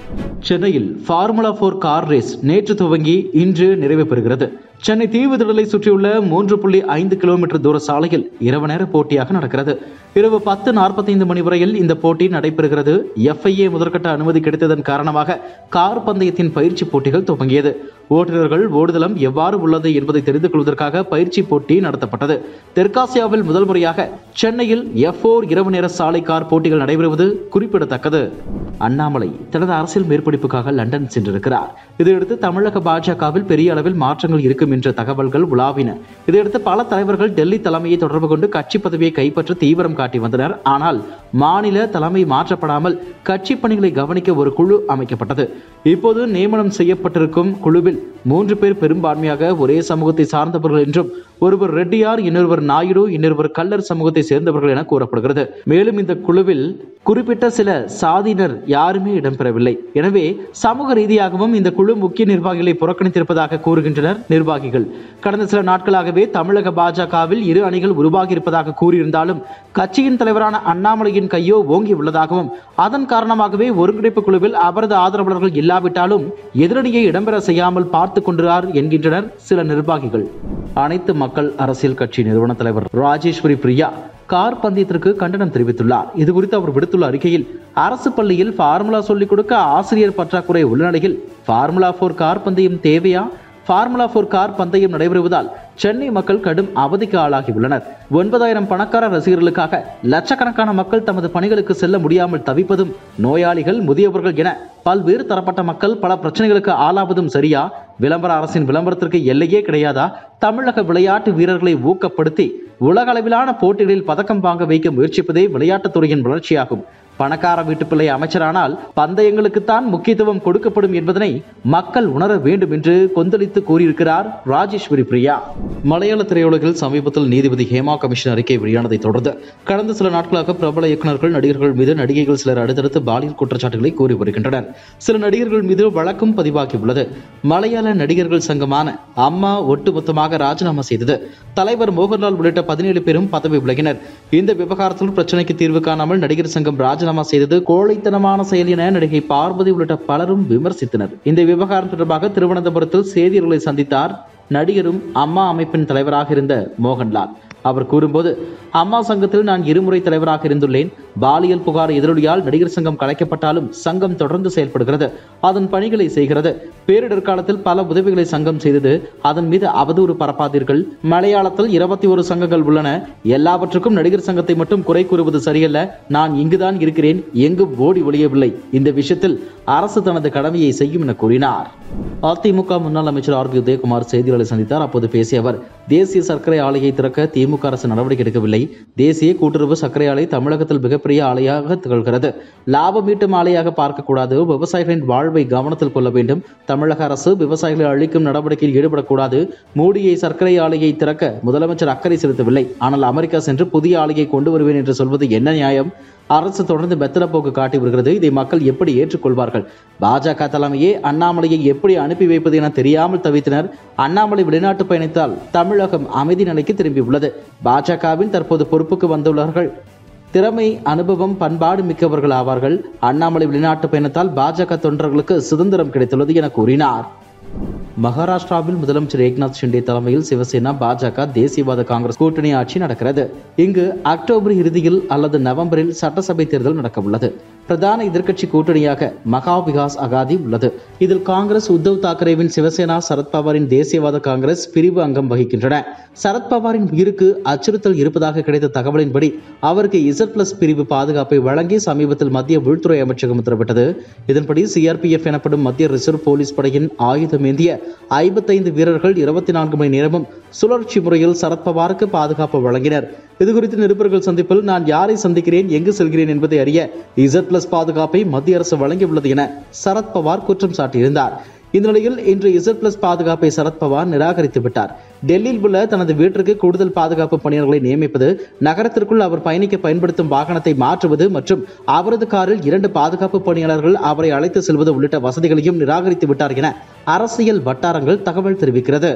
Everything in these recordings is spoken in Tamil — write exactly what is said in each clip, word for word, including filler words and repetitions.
சென்னையில் ஃபார்முலா போர் கார் ரேஸ் நேற்று துவங்கி இன்று நிறைவு பெறுகிறது. சென்னை தீவுத்திடலை சுற்றியுள்ள மூன்று புள்ளி ஐந்து கிலோமீட்டர் தூர சாலையில் இரவு நேர போட்டியாக நடக்கிறது. இரவு பத்து நாற்பத்தி ஐந்து மணி வரையில் இந்த போட்டி நடைபெறுகிறது. எஃப்ஐஏ முதற்கட்ட அனுமதி கிடைத்ததன் காரணமாக கார் பந்தயத்தின் பயிற்சி போட்டிகள் துவங்கியது. ஓட்டுநர்கள் ஓடுதளம் எவ்வாறு உள்ளது என்பதை தெரிந்து கொள்வதற்காக பயிற்சி போட்டி நடத்தப்பட்டது. தெற்காசியாவில் முதல் முறையாக சென்னையில் எஃப் போர் இரவு நேர சாலை கார் போட்டிகள் நடைபெறுவது குறிப்பிடத்தக்கது. அண்ணாமலை தனது அரசியல் மேற்படிப்புக்காக லண்டன் சென்றிருக்கிறார். இதையடுத்து தமிழக பாஜகவில் பெரிய அளவில் மாற்றங்கள் இருக்கும் என்ற தகவல்கள் உலாவின. இதையடுத்து பல தலைவர்கள் டெல்லி தலைமையை தொடர்பு கொண்டு கட்சி பதவியை கைப்பற்ற தீவிரம் காட்டி வந்தனர். ஆனால் மாநில தலைமை மாற்றப்படாமல் கட்சி பணிகளை கவனிக்க ஒரு குழு அமைக்கப்பட்டது. இப்போது நியமனம் செய்யப்பட்டிருக்கும் குழுவில் மூன்று பேர் பெரும்பான்மையாக ஒரே சமூகத்தை சார்ந்தவர்கள் என்றும், ஒருவர் ரெட்டியார், இன்னொருவர் நாயுடு, இன்னொருவர் கல்லர் சமூகத்தை சேர்ந்தவர்கள் என கூறப்படுகிறது. மேலும் இந்த குழுவில் குறிப்பிட்ட சில சாதியினர் யாருமே இடம்பெறவில்லை. எனவே சமூக ரீதியாகவும் இந்த குழு முக்கிய நிர்வாகிகளை புறக்கணித்திருப்பதாக கூறுகின்றனர் நிர்வாகிகள். கடந்த சில நாட்களாகவே தமிழக பாஜகவில் இரு அணிகள் உருவாகி இருப்பதாக கூறியிருந்தாலும் கட்சியின் தலைவரான அண்ணாமலையின் கையோ ஓங்கி உள்ளதாகவும், அதன் காரணமாகவே ஒருங்கிணைப்பு குழுவில் அவரது ஆதரவாளர்கள் இல்லாவிட்டாலும் எதிரணியை இடம்பெற செய்யாமல் பார்த்துக் கொண்டார் என்கின்றனர் சில நிர்வாகிகள். அனைத்து மக்கள் அரசியல் கட்சி நிறுவன தலைவர் ராஜேஸ்வரி பிரியா கார் பந்தயத்திற்கு கண்டனம் தெரிவித்துள்ளார். இதுகுறித்து அவர் விடுத்துள்ள அறிக்கையில், அரசு பள்ளியில் ஃபார்முலா சொல்லிக் கொடுக்க ஆசிரியர் பற்றாக்குறை உள்ள நிலையில் ஃபார்முலா போர் கார் பந்தயம் தேவையா? ஃபார்முலா போர் கார் பந்தயம் நடைபெறுவதால் சென்னை மக்கள் கடும் அவதிக்கு ஆளாகி உள்ளனர். ஒன்பதாயிரம் பணக்கார ரசிகர்களுக்காக லட்சக்கணக்கான மக்கள் தமது பணிகளுக்கு செல்ல முடியாமல் தவிப்பதும், நோயாளிகள், முதியவர்கள் என பல்வேறு தரப்பட்ட மக்கள் பல பிரச்சனைகளுக்கு ஆளாவதும் சரியா? விளம்பர அரசின் விளம்பரத்திற்கு எல்லையே கிடையாதா? தமிழக விளையாட்டு வீரர்களை ஊக்கப்படுத்தி உலக அளவிலான போட்டிகளில் பதக்கம் வாங்க வைக்க முயற்சிப்பதே விளையாட்டுத்துறையின் வளர்ச்சியாகும். பணக்கார வீட்டு பிள்ளை அமைச்சரானால் பந்தயங்களுக்குத்தான் முக்கியத்துவம் கொடுக்கப்படும் என்பதனை மக்கள் உணர வேண்டும் என்று கொந்தளித்து கூறியிருக்கிறார் ராஜேஸ்வரி பிரியா. மலையாள திரையுலகில் சமீபத்தில் நீதிபதி ஹேமா கமிஷன் அறிக்கை வெளியானதை தொடர்ந்து கடந்த சில நாட்களாக பிரபல இயக்குநர்கள், நடிகர்கள் மீது நடிகைகள் சிலர் அடுத்தடுத்து பாலியல் குற்றச்சாட்டுகளை கூறி வருகின்றனர். சில நடிகர்கள் மீது வழக்கும் பதிவாகியுள்ளது. மலையாள நடிகர்கள் சங்கமான அம்மா ஒட்டுமொத்தமாக ராஜினாமா செய்தது. தலைவர் மோகன்லால் உள்ளிட்ட பதினேழு பேரும் பதவி விலகினர். இந்த விவகாரத்தில் பிரச்சனைக்கு தீர்வு காணாமல் நடிகர் சங்கம் ராஜினாமா செய்தது கோழைத்தனமான செயல் என நடிகை பார்வதி உள்ளிட்ட பலரும் விமர்சித்தனர். இந்த விவகாரம் தொடர்பாக திருவனந்தபுரத்தில் செய்தியாளர்களை சந்தித்தார் நடிகரும் அம்மா அமைப்பின் தலைவராக இருந்த மோகன்லால். அவர் கூறும்போது, அம்மா சங்கத்தில் நான் இருமுறை தலைவராக இருந்துள்ளேன். பாலியல் புகார் எதிரொலியால் நடிகர் சங்கம் கலைக்கப்பட்டாலும் சங்கம் தொடர்ந்து செயல்படுகிறது, அதன் பணிகளை செய்கிறது. பேரிடர் காலத்தில் பல உதவிகளை சங்கம் செய்தது. அதன் மீது அவதூறு பரப்பாதீர்கள். மலையாளத்தில் இருபத்தி ஒரு சங்கங்கள் உள்ளன. எல்லாவற்றுக்கும் நடிகர் சங்கத்தை மட்டும் குறை கூறுவது சரியல்ல. நான் இங்குதான் இருக்கிறேன், எங்கும் ஓடி ஒளியவில்லை. இந்த விஷயத்தில் அரசு தனது கடமையை செய்யும் என கூறினார். அதிமுக முன்னாள் அமைச்சர் ஆர் பி உதயகுமார் செய்தியாளர்களை சந்தித்தார். அப்போது பேசிய அவர், தேசிய சர்க்கரை ஆலையை திறக்க திமுக அரசு நடவடிக்கை எடுக்கவில்லை. தேசிய கூட்டுறவு சர்க்கரை ஆலை தமிழகத்தில் மிகப்பெரிய ஆலையாக திகழ்கிறது. லாபம் ஈட்டும் ஆலையாக பார்க்கக்கூடாது. விவசாயிகளின் வாழ்வை கவனத்தில் கொள்ள வேண்டும். தமிழக அரசு விவசாயிகளை அழிக்கும் நடவடிக்கையில் ஈடுபடக்கூடாது. மூடியை சர்க்கரை ஆலையை திறக்க முதலமைச்சர் அக்கறை செலுத்தவில்லை. ஆனால் அமெரிக்கா சென்று புதிய ஆலையை கொண்டு வருவேன் என்று சொல்வது என்ன நியாயம்? அரசு தொடர்ந்து மெத்தன போக்கு காட்டி வருகிறது. இதை மக்கள் எப்படி ஏற்றுக்கொள்வார்கள்? பாஜக தலைமையே அண்ணாமலையை எப்படி அனுப்பி வைப்பது என தெரியாமல் தவித்தனர். அண்ணாமலை வெளிநாட்டு பயணித்தால் தமிழகம் அமைதி நிலைக்கு திரும்பியுள்ளது. பாஜகவின் தற்போது பொறுப்புக்கு வந்துள்ளவர்கள் திறமை, அனுபவம், பண்பாடு மிக்கவர்கள் ஆவார்கள். அண்ணாமலை வெளிநாட்டு பயணத்தால் பாஜக தொண்டர்களுக்கு சுதந்திரம் கிடைத்துள்ளது என கூறினார். மகாராஷ்டிராவில் முதலமைச்சர் ஏக்நாத் ஷிண்டே தலைமையில் சிவசேனா, பாஜக, தேசியவாத காங்கிரஸ் கூட்டணி ஆட்சி நடக்கிறது. இங்கு அக்டோபர் இறுதியில் அல்லது நவம்பரில் சட்டசபை தேர்தல் நடக்க உள்ளது. பிரதான எதிர்க்கட்சி கூட்டணியாக மகா விகாஸ் அகாதி உள்ளது. இதில் காங்கிரஸ், உத்தவ் தாக்கரேவின் சிவசேனா, சரத்பவாரின் தேசியவாத காங்கிரஸ் பிரிவு அங்கம் வகிக்கின்றன. சரத்பவாரின் உயிருக்கு அச்சுறுத்தல் இருப்பதாக கிடைத்த தகவலின்படி அவருக்கு இசட் பிளஸ் பிரிவு பாதுகாப்பை வழங்கி சமீபத்தில் மத்திய உள்துறை அமைச்சகம் உத்தரவிட்டது. இதன்படி சிஆர்பிஎஃப் எனப்படும் மத்திய ரிசர்வ் போலீஸ் படையின் ஆயுதமேந்திய ஐம்பத்தைந்து வீரர்கள் இருபத்தி நான்கு மணி நேரமும் சுழற்சி முறையில் சரத்பவாருக்கு பாதுகாப்பு வழங்கினர். இதுகுறித்து நிருபர்கள் சந்திப்பில், நான் யாரை சந்திக்கிறேன், எங்கு செல்கிறேன் என்பதை அறிய இசட் பிளஸ் பாதுகாப்பை மத்திய அரசு வழங்கியுள்ளது என சரத்பவார் குற்றம் சாட்டியிருந்தார். இந்த நிலையில் இன்று இசட் பிளஸ் பாதுகாப்பை சரத்பவார் நிராகரித்து விட்டார். டெல்லியில் உள்ள தனது வீட்டிற்கு கூடுதல் பாதுகாப்பு பணியாளர்களை நியமிப்பது, நகரத்திற்குள் அவர் பயணிக்க பயன்படுத்தும் வாகனத்தை மாற்றுவது மற்றும் அவரது காரில் இரண்டு பாதுகாப்பு பணியாளர்கள் அவரை அழைத்து செல்வது உள்ளிட்ட வசதிகளையும் நிராகரித்து விட்டார் என அரசியல் வட்டாரங்கள் தகவல் தெரிவிக்கிறது.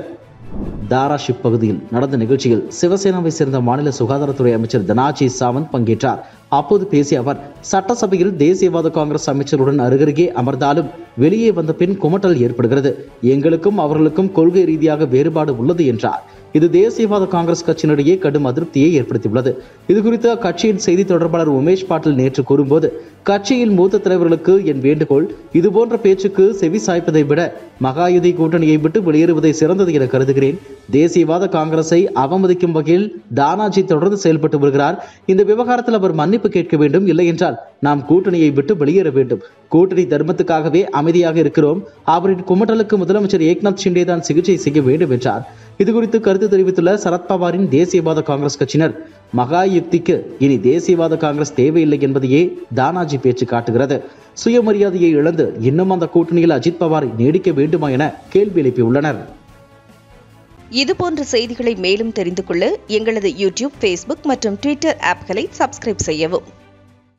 தாராஷிப் பகுதியில் நடந்த நிகழ்ச்சியில் சிவசேனாவை சேர்ந்த மாநில சுகாதாரத்துறை அமைச்சர் தனாஜி சாவந்த் பங்கேற்றார். அப்போது பேசிய அவர், சட்டசபையில் தேசியவாத காங்கிரஸ் அமைச்சருடன் அருகருகே அமர்ந்தாலும் வெளியே வந்த பின் குமட்டல் ஏற்படுகிறது. எங்களுக்கும் அவர்களுக்கும் கொள்கை ரீதியாக வேறுபாடு உள்ளது என்றார். இது தேசியவாத காங்கிரஸ் கட்சியினரிடையே கடும் அதிருப்தியை ஏற்படுத்தியுள்ளது. இதுகுறித்து அக்கட்சியின் செய்தி தொடர்பாளர் உமேஷ் பாட்டில் நேற்று கூறும்போது, கட்சியின் மூத்த தலைவர்களுக்கு என் வேண்டுகோள், இதுபோன்ற பேச்சுக்கு செவி சாய்ப்பதை விட மகாயுதி கூட்டணியை விட்டு வெளியேறுவதை சிறந்தது என கருதுகிறேன். தேசியவாத காங்கிரஸை அவமதிக்கும் வகையில் தானாஜி தொடர்ந்து செயல்பட்டு வருகிறார். இந்த விவகாரத்தில் அவர் மன்னிப்பு கேட்க வேண்டும். இல்லை என்றால் நாம் கூட்டணியை விட்டு வெளியேற வேண்டும். கூட்டணி தர்மத்துக்காகவே அமைதியாக இருக்கிறோம். அவரின் குமட்டலுக்கு முதலமைச்சர் ஏக்நாத் ஷிண்டே தான் சிகிச்சை செய்ய வேண்டும் என்றார். இதுகுறித்து கருத்து தெரிவித்துள்ள சரத்பவாரின் தேசியவாத காங்கிரஸ் கட்சியினர், மகா யுக்திக்கு இனி தேசியவாத காங்கிரஸ் தேவையில்லை என்பதையே தானாஜி பேச்சு காட்டுகிறது. சுயமரியாதையை இழந்து இன்னும் அந்த கூட்டணியில் அஜித் பவாரை நீடிக்க வேண்டுமா என கேள்வி எழுப்பியுள்ளனர். இதுபோன்ற செய்திகளை மேலும் தெரிந்து கொள்ள எங்களது யூடியூப், ஃபேஸ்புக் மற்றும் ட்விட்டர் ஆப்களை சப்ஸ்கிரைப் செய்யவும்.